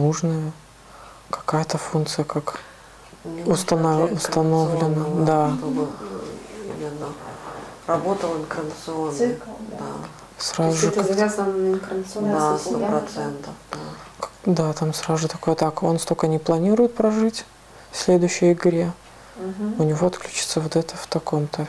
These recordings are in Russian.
нужная какая-то функция, как установлена, да. Чтобы именно работал инкарнационный. Цикл, Да. Сразу То же есть это завязано на инкарнационное Да, состояние? 100%. Да. да, там сразу же такое, так, он столько не планирует прожить в следующей игре. У него отключится вот это в таком-то.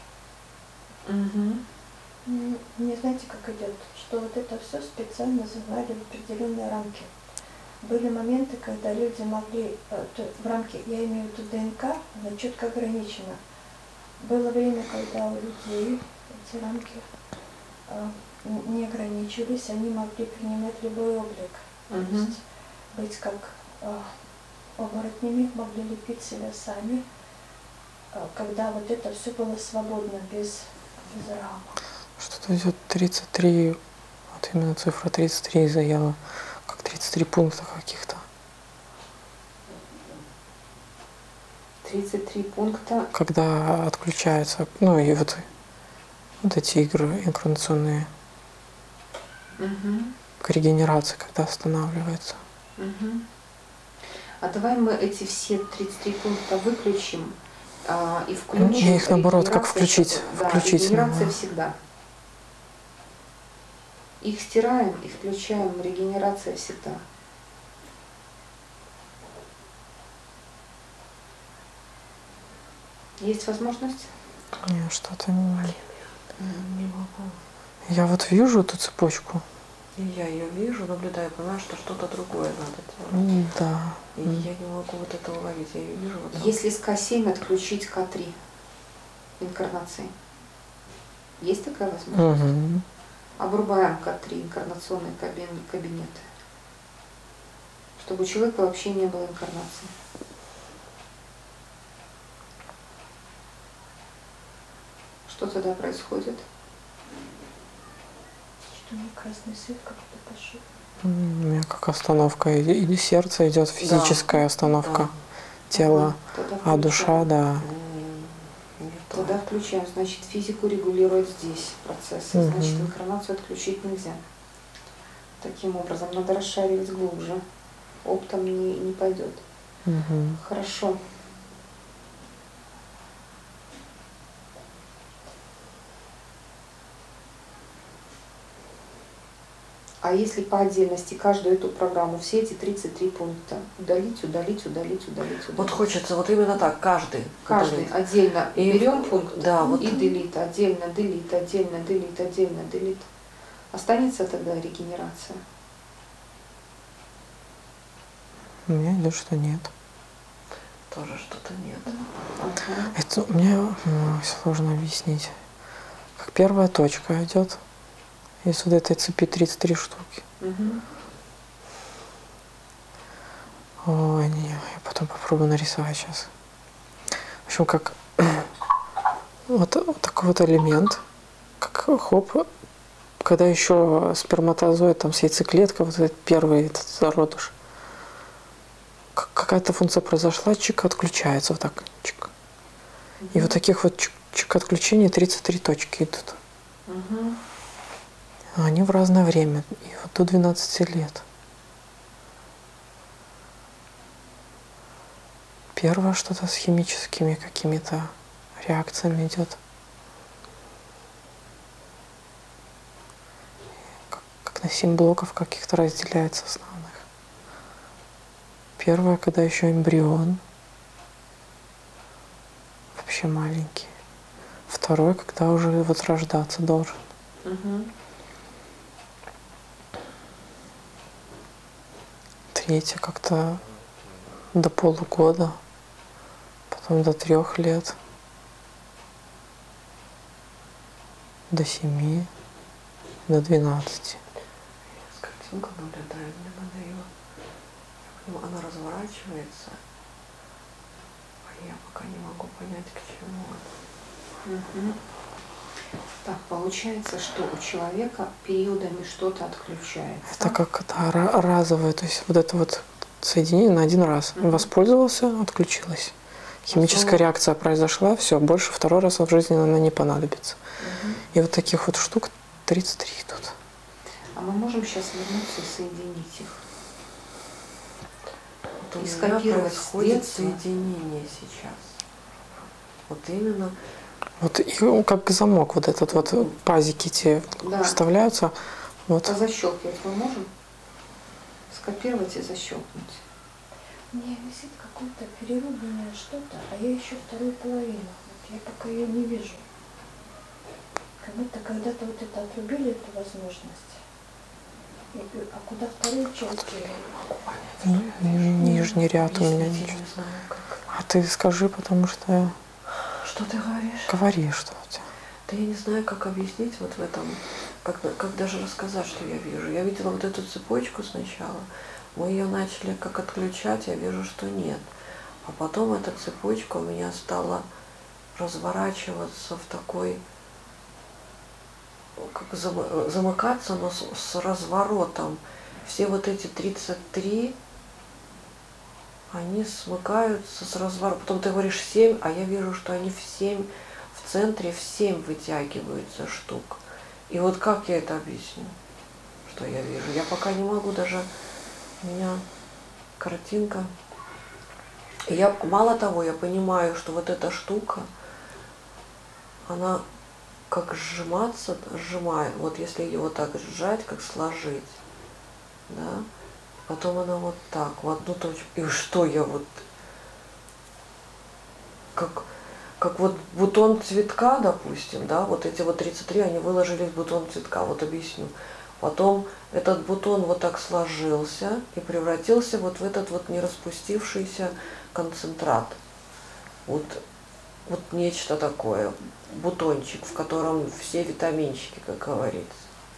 Не знаете, как идет, что вот это все специально завали в определенные рамки. Были моменты, когда люди могли, в рамки, я имею в виду ДНК, она четко ограничена. Было время, когда у людей эти рамки не ограничивались, они могли принимать любой облик. То есть быть как оборотнями, могли лепить себя сами, когда вот это все было свободно, без рамок. Что-то идет 33, вот именно цифра 33 заела, как 33 пункта каких-то. 33 пункта. Когда отключается, ну и вот эти игры инкарнационные, к регенерации, когда останавливается. А давай мы эти все 33 пункта выключим и включим. Я их наоборот, как регенерация, включить. Да, включить регенерация всегда. Их стираем и включаем, регенерация всегда. Есть возможность? Не, что-то не могу. Я вот вижу эту цепочку. И я ее вижу, наблюдаю, понимаю, что что-то другое надо делать. Да. И я не могу вот это уловить, я ее вижу. Вот Если с К7 отключить К3 инкарнации, есть такая возможность? Обрубаем К3 инкарнационные кабинеты, чтобы у человека вообще не было инкарнации. Что тогда происходит? Что мне красный свет как-то пошел. У меня как остановка. Или сердце идет физическая остановка тела, а душа, да. Тогда включаем. Значит, физику регулирует здесь процессы. Значит, инкарнацию отключить нельзя. Таким образом, надо расшаривать глубже. Оптом не пойдет. Хорошо. А если по отдельности каждую эту программу, все эти 33 пункта удалить, удалить, удалить, удалить, удалить. Вот хочется вот именно так, каждый. Каждый удалить. отдельно И берем пункт, да, вот. и делит, отдельно делит, отдельно делит, отдельно делит. Останется тогда регенерация? У меня идет, что нет. Тоже что-то нет. Это мне сложно объяснить. Как первая точка идет из вот этой цепи 33 штуки. Ой, не, я потом попробую нарисовать сейчас. В общем, как вот такой вот элемент, как хоп, когда еще сперматозоид, там с яйцеклеткой, вот этот первый этот зародыш, какая-то функция произошла, чик отключается, вот так, чик. И вот таких вот чик отключений 33 точки идут. Они в разное время, и вот до 12 лет. Первое что-то с химическими какими-то реакциями идет. Как на 7 блоков каких-то разделяется основных. Первое, когда еще эмбрион. Вообще маленький. Второе, когда уже вот рождаться должен. Третье как-то до полугода, потом до 3 лет, до 7, до 12. С картинку наблюдаю, мне надо ее. Она разворачивается, а я пока не могу понять, к чему это. Так, получается, что у человека периодами что-то отключается. Это как разовое, то есть вот это вот соединение на один раз. Воспользовался, отключилось. Химическая реакция произошла, все, больше второй раз в жизни она не понадобится. И вот таких вот штук 33 тут. А мы можем сейчас вернуться и соединить их? вот у И меня скопировать с происходит детства. соединение сейчас. Вот именно. Вот и как замок вот этот вот пазики те Да. вставляются. Вот. А защелкивать мы можем? Скопировать и защелкнуть. У меня висит какое-то перерубленное что-то, а я ищу вторую половину. Вот я пока ее не вижу. Как будто когда-то вот это отрубили, эту возможность. А куда вторую часть делали? Нижний ряд у меня Действительно ничего. не знаю, как. А ты скажи, потому что Что ты говоришь? говори, что у тебя. Да я не знаю, как объяснить вот в этом, как даже рассказать, что я вижу. Я видела вот эту цепочку сначала, мы ее начали как отключать, я вижу, что нет. А потом эта цепочка у меня стала разворачиваться в такой, как замыкаться, но с разворотом. Все вот эти 33, они смыкаются с разворотом. Потом ты говоришь 7, а я вижу, что они в 7, в центре в 7 вытягиваются штук. И вот как я это объясню, что я вижу? Я пока не могу даже, у меня картинка. И я, мало того, я понимаю, что вот эта штука, она как сжиматься, сжимает. Вот если ее вот так сжать, как сложить, да, потом она вот так, в одну точку. И что я вот, как вот бутон цветка, допустим, да, вот эти вот 33, они выложились в бутон цветка, вот объясню. Потом этот бутон вот так сложился и превратился вот в этот вот не распустившийся концентрат. Вот нечто такое, бутончик, в котором все витаминчики, как говорится.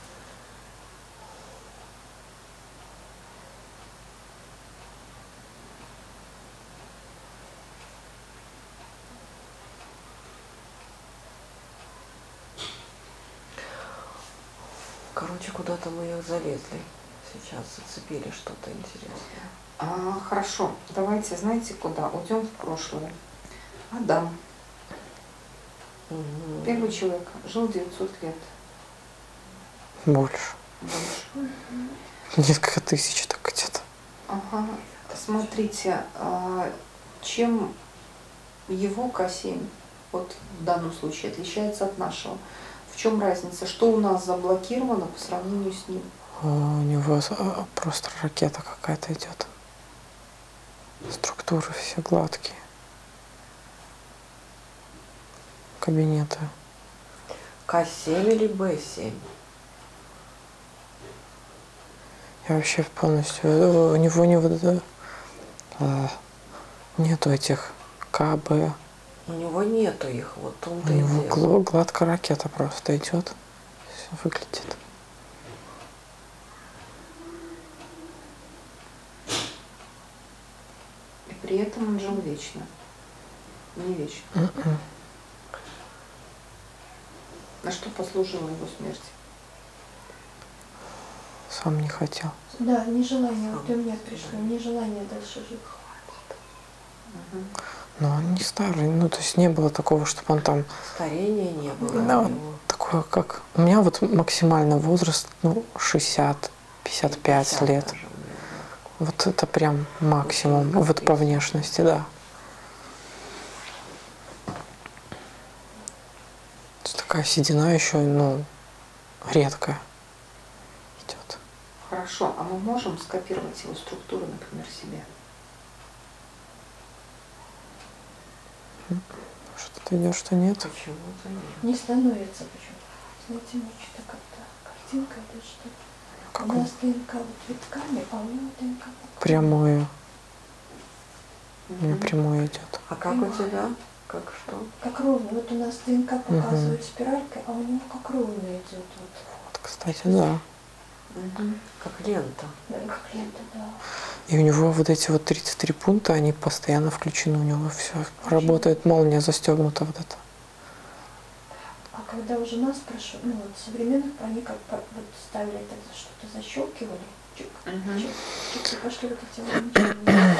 Короче, куда-то мы их залезли. Сейчас зацепили что-то интересное. Хорошо, давайте, знаете куда? Уйдем в прошлое. Адам. Первый человек жил 900 лет. Больше. Больше. Несколько тысяч так где-то. Ага. Смотрите, чем его К7, вот в данном случае, отличается от нашего? В чем разница? Что у нас заблокировано по сравнению с ним? У него просто ракета какая-то идет. Структуры все гладкие. Кабинеты. К7 или Б7? Я вообще полностью... У него не вот это... Нету этих КБ. У него нету их, вот он У него гладкая ракета просто идет. Все выглядит. И при этом он жил вечно. Не вечно. На что послужила его смерть? Сам не хотел. Да, нежелание, вот у меня пришло, нежелание дальше жить. Но он не старый, ну то есть не было такого, чтобы он там... Старения не было Да, у вот него. такое как... У меня вот максимальный возраст, 60-55 лет. Даже у него. Вот это прям максимум, вот по внешности, да. Такая седина еще, редкая идет. Хорошо, а мы можем скопировать его структуру, например, себе? Что-то идет, что нет. Почему-то нет. Не становится почему-то. Знаете, мне что-то как-то картинка или что-то. У нас ДНК вот витками, а у него ДНК Прямое. У меня прямое идет. А как у тебя? Как что? как ровно. Вот у нас ДНК показывает спиралькой, а у него как ровно идет. Вот. Вот, кстати, да. Как лента. Да, как лента, да. И у него вот эти вот 33 пункта, они постоянно включены. У него все работает, молния застегнута вот это. А когда уже нас спрашивают, вот современных, они как вот ставили это, что-то защелкивали, чик, чик, чик, и пошли вот эти ограничения.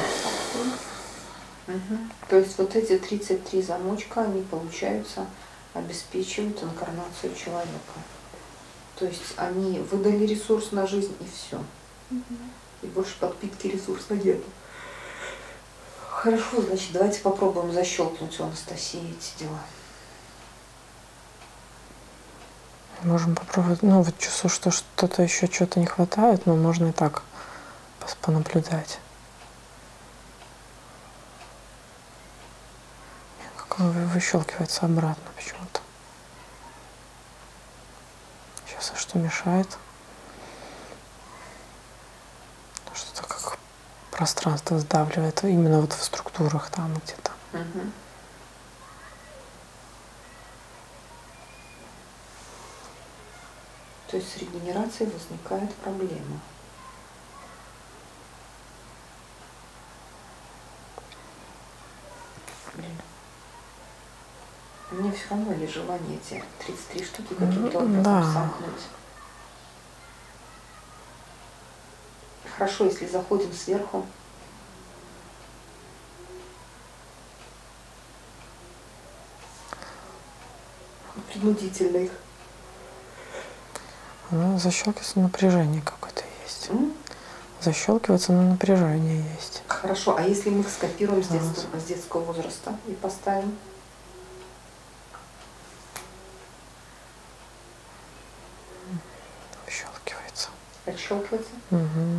То есть вот эти 33 замочка, они, получается, обеспечивают инкарнацию человека. То есть они выдали ресурс на жизнь и все. И больше подпитки ресурса нет. Хорошо, значит, давайте попробуем защелкнуть у Анастасии эти дела. Можем попробовать. Ну, вот чувствую, что что-то еще, что-то не хватает, но можно и так понаблюдать. Как он выщелкивается обратно почему-то. Сейчас, а что мешает? Что-то как пространство сдавливает, именно вот в структурах там где-то. Угу. То есть с регенерацией возникает проблема. Блин. Мне все равно ли желание эти 33 штуки каким-то образом сомкнуть. Хорошо, если заходим сверху. Принудительно их. Оно защелкивается, напряжение какое-то есть. Защелкивается, но напряжение есть. Хорошо, а если мы их скопируем с детского возраста и поставим? Щелкивается. Отщелкивается? Угу.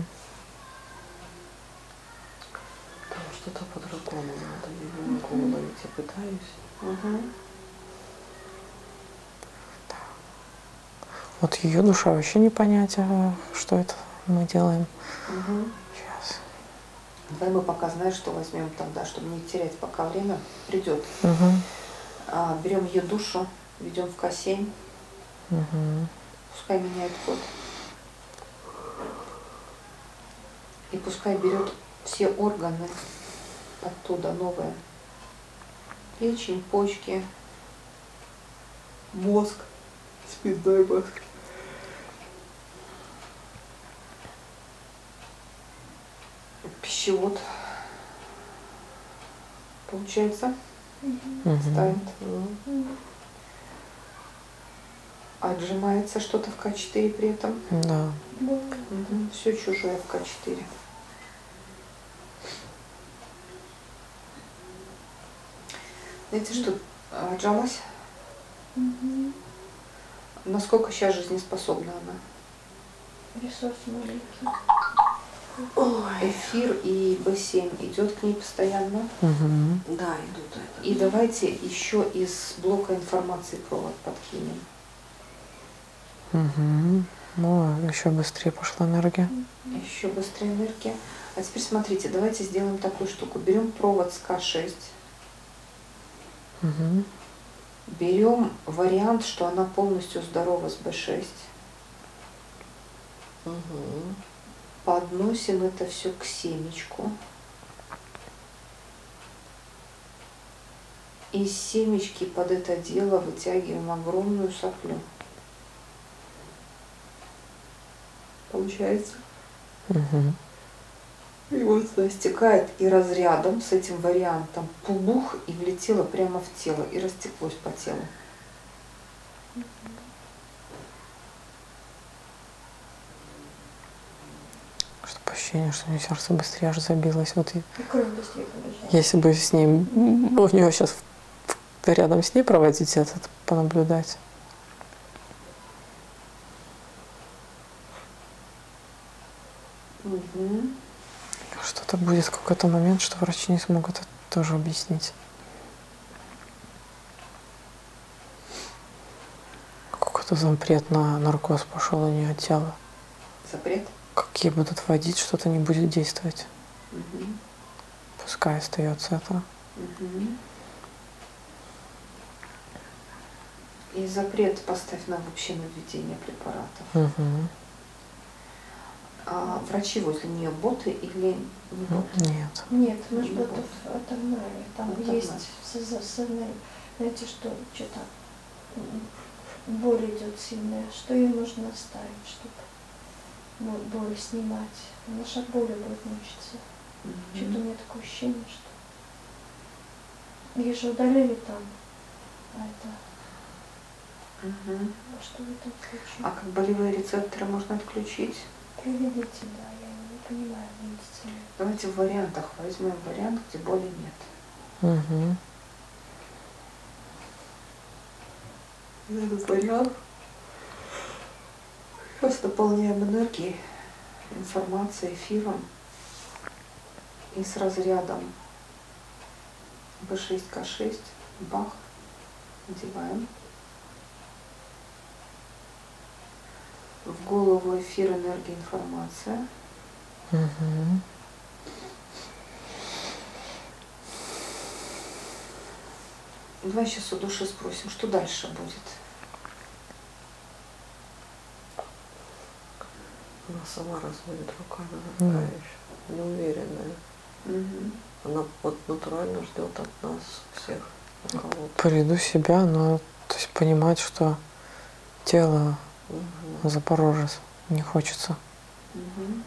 Там что-то по-другому надо. Я не могу уловить, я пытаюсь. Угу. Вот ее душа вообще не понять, что это мы делаем. Угу. Сейчас. Давай мы пока, знаешь, что возьмем тогда, чтобы не терять, пока время придет. Угу. Берем ее душу, ведем в К7. Угу. Пускай меняет код. И пускай берет все органы оттуда новые. Печень, почки, мозг, спинной мозг. Пищевод. Получается? Угу. Ставит. Отжимается что-то в К4 при этом. Да. Угу. Все чужое в К4. Знаете, что отжалась? Насколько сейчас жизнеспособна она? Ресурс маленький. Ой. Эфир и Б7 идет к ней постоянно. Угу. Да, идут это. И давайте еще из блока информации провод подкинем. Угу. Ну, еще быстрее пошла энергия. Еще быстрее энергия. А теперь смотрите, давайте сделаем такую штуку. Берем провод с К6. Угу. Берем вариант, что она полностью здорова с Б6. Угу. Подносим это все к семечку. Из семечки под это дело вытягиваем огромную соплю. Получается? Угу. И вот она стекает и разрядом с этим вариантом пубух и влетело прямо в тело и растеклось по телу. Что ощущение, что у нее сердце быстрее аж забилось. Вот И кровь быстрее побежала. если бы с ней, у нее сейчас рядом с ней проводить этот, понаблюдать. Угу. Что-то будет в какой-то момент, что врачи не смогут это тоже объяснить. Какой-то запрет на наркоз пошел у нее от тела. Запрет? Какие будут вводить, что-то не будет действовать. Угу. Пускай остается это. Угу. И запрет поставь нам вообще на введение препаратов. Угу. А врачи возле нее боты или не боты? Нет. Нет, мы же ботов отогнали. Там Отогнали. есть знаете, что что-то боль идет сильная, что ее нужно оставить, чтобы боль снимать. Она же от боли будет мучиться. Что-то у меня такое ощущение, что ее же удалили там. А это что в этом случае? А как болевые рецепторы можно отключить? Проведите, да, я не понимаю медицину. Давайте в вариантах возьмем вариант, где боли нет. Угу. Этот вариант. Сейчас наполняем энергией, информацией, эфиром и с разрядом B6, К6, бах, надеваем. В голову эфир, энергия, информация. Угу. Давай сейчас у души спросим, что дальше будет. Она сама разводит руками, она такая еще неуверенная. Мгм. Она вот натурально ждет от нас всех кого-то. Приду себя, но то есть понимать, что тело Запорожец не хочется. Мгм.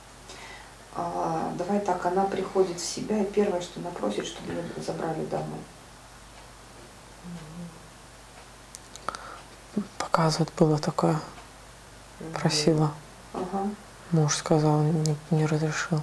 Давай так, она приходит в себя, и первое, что она просит, чтобы ее забрали домой. Показывать было такое, просила. Ага. Муж сказал, не разрешил.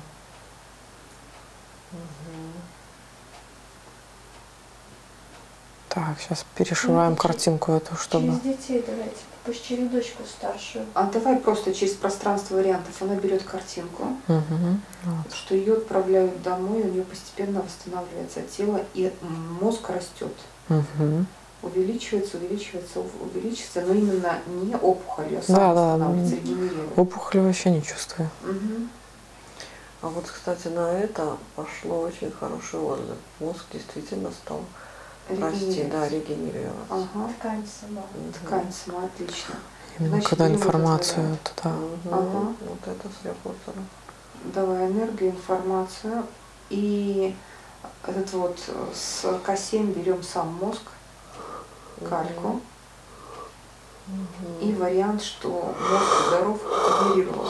Так, сейчас перешиваем картинку эту, чтобы... Через детей давайте, пусть через дочку старшую. А давай просто через пространство вариантов. Она берет картинку, Угу. Вот. что ее отправляют домой, у нее постепенно восстанавливается тело, и мозг растет. Угу. Увеличивается, увеличивается, увеличивается, но именно не опухолью, а сам Да, да, восстанавливается, регенерирует. опухоли вообще не чувствую. Мгм. А вот, кстати, на это пошло очень хороший отзыв. Мозг действительно стал расти, да, регенерироваться. Ага. Ткань сама. Ткань сама, отлично. Именно Значит, когда берем этот информацию вариант. туда. Ага. Вот это сработало. Давай энергию, информацию. И этот вот с К7 берем сам мозг, кальку. И вариант, что мозг здоров, регенерировал.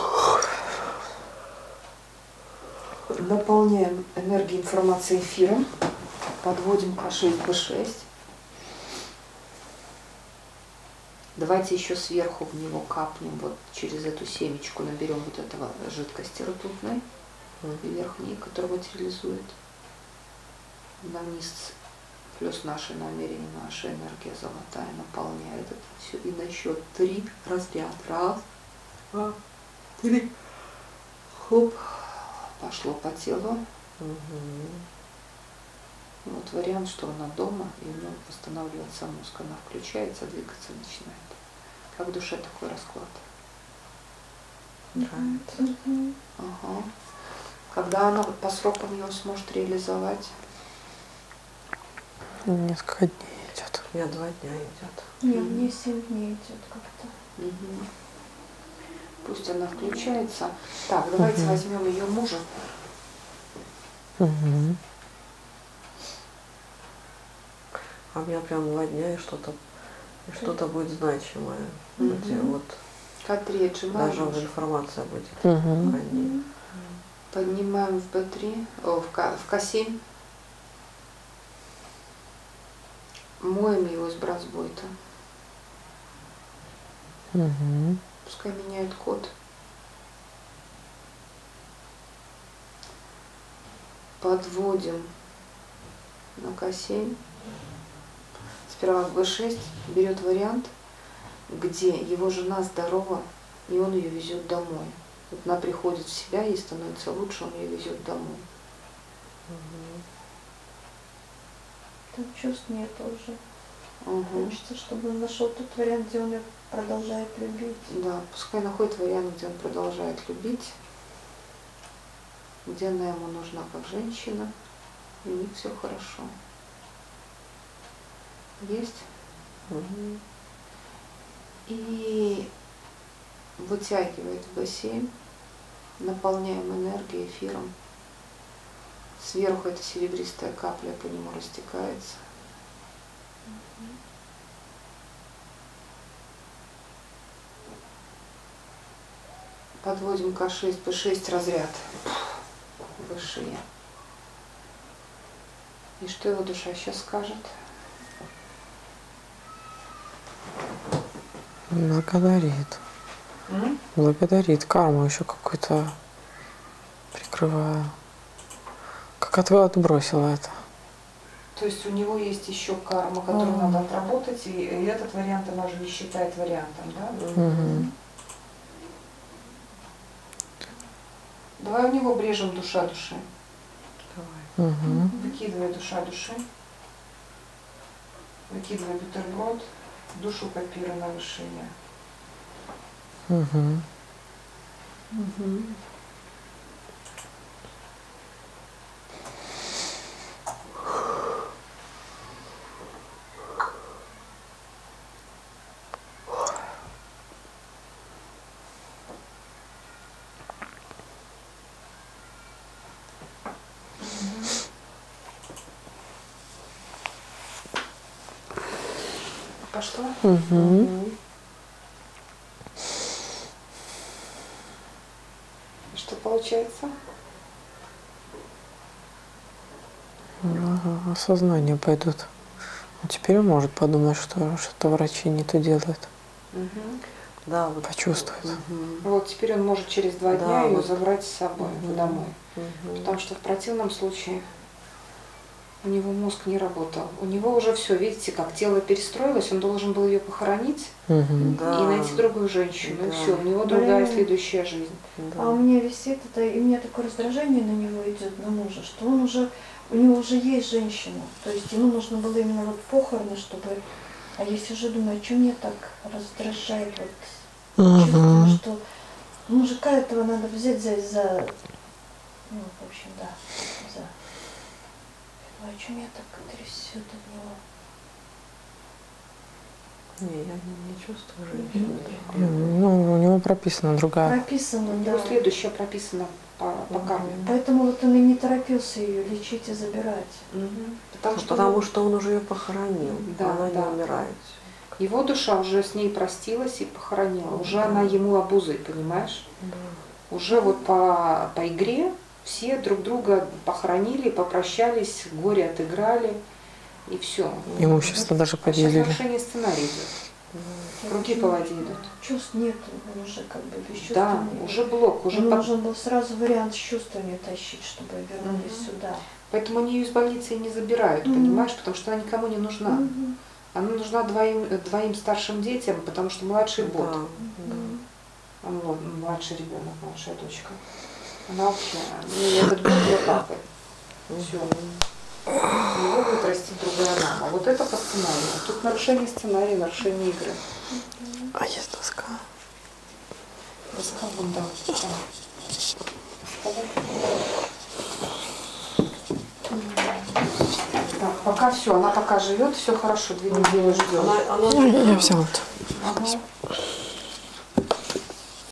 Наполняем энергией, информацией, эфиром. Подводим К6, Б6. Давайте еще сверху в него капнем, вот через эту семечку наберем вот этого жидкости ртутной, верхней, которая материализует. На низ плюс наши намерения, наша энергия золотая наполняет это все. И на счет 3 разряд. Раз, два, 3. Хоп. Пошло по телу. Вот вариант, что она дома, и у нее восстанавливается мозг. Она включается, двигаться начинает. Как в душе такой расклад. Нравится. Ага. Когда она вот по срокам его сможет реализовать? Несколько дней идет. У меня 2 дня идет. Не, мне 7 дней идет как-то. Мгм. Пусть она включается. Так, давайте возьмем ее мужа. Угу. А у меня прям 2 дня и что-то будет значимое. Где вот К3 отжимаем. даже мужа. информация будет. Угу. о ней. Поднимаем в Б3, в К7. Моем его из бразбойта. Угу. Пускай меняет код. Подводим на К7. Сперва в Б6 берет вариант, где его жена здорова, и он ее везет домой. Вот она приходит в себя, ей становится лучше, он ее везет домой. Там чувств нет уже. Угу. Хочется, чтобы он нашел тот вариант, где он ее продолжает любить. Да, пускай находит вариант, где он продолжает любить, где она ему нужна как женщина, и у них все хорошо. Есть? И вытягивает в Б7, наполняем энергией, эфиром. Сверху эта серебристая капля по нему растекается. Подводим К6, Б6 разряд. Высшие. И что его душа сейчас скажет? Благодарит. Благодарит. Карму еще какую-то Прикрываю. Как отбросила это. То есть у него есть еще карма, которую надо отработать, и этот вариант она же не считает вариантом, да? Угу. Давай у него брежем душа души. Давай. Угу. Выкидывай душа души. Выкидывай бутерброд. Душу копируй на высшее я. Угу. Пошла? Угу. Что получается? Ага, осознание пойдут. Ну, теперь он может подумать, что что-то врачи не то делают. Да, вот. Почувствует. Мгм. Вот теперь он может через 2 Да, дня ее вот. забрать с собой домой. Мгм. Потому что в противном случае у него мозг не работал. У него уже все, видите, как тело перестроилось, он должен был ее похоронить Угу. Да. и найти другую женщину. И Да. все, у него другая Блин. следующая жизнь. Да. А у меня висит это, и у меня такое раздражение на него идет, на мужа, что он уже, у него уже есть женщина. То есть ему нужно было именно вот похороны, чтобы... А я сижу, думаю, а что мне так раздражает вот чувствую, Угу. что мужика этого надо взять за... Ну, в общем, да, за... А что меня так трясет от него? Не, я не чувствую женщину. Ну, у него прописана другая. Прописано, У да. него следующая прописана по карме. Поэтому вот он и не торопился ее лечить и забирать. Потому что что он уже ее похоронил. Да, Она да. не умирает. его душа уже с ней простилась и похоронила. Уже она ему обузой, понимаешь? Да. Уже вот по игре все друг друга похоронили, попрощались, горе отыграли, и все. Имущество даже Сейчас поделили. нарушение сценария идет. Круги по воде идут. Чувств нет, он уже как бы бесчувственный. Да, уже блок, уже Ему под- нужен был сразу вариант с чувствами тащить, чтобы вернулись Мгм. сюда. Поэтому они ее из больницы и не забирают, Мгм. понимаешь, потому что она никому не нужна. Мгм. Она нужна двоим старшим детям, потому что младший бот. Да. Мгм. Он вот, младший ребенок, младшая дочка. Она вообще, ну, и этот бот ее папой. Все. Его будет растить другая мама. Вот это по сценарию. А тут нарушение сценария, нарушение игры. А есть доска? Доска вон, да. Так, пока все, она пока живет, все хорошо, 2 недели ждем. Она Я взяла. Ага.